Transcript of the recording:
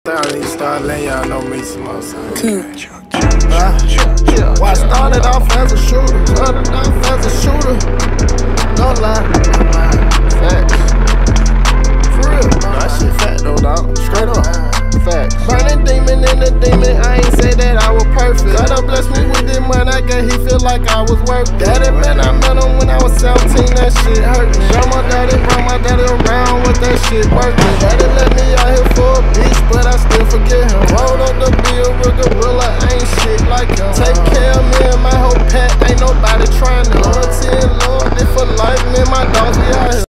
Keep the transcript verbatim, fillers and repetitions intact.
I need to start letting y'all know me some more, son. Uh, well, I started off as a shooter, started off as a shooter. Don't lie, don't lie, facts. For real, no, that shit fat though, dog. Straight up, facts. Burning demon in the demon, I ain't say that I was perfect. God bless me with the money I got, he feel like I was worth it. Daddy, man, I met him when I was seventeen, that shit hurt me. Brought my daddy, brought my daddy around with that shit working. Daddy let me out here for a bitch, but I still